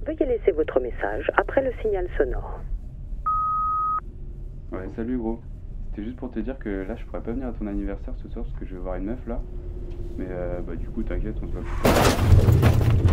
Veuillez laisser votre message après le signal sonore. Ouais, salut gros. C'était juste pour te dire que là, je pourrais pas venir à ton anniversaire ce soir parce que je vais voir une meuf là. Mais du coup, t'inquiète, on se voit plus tard.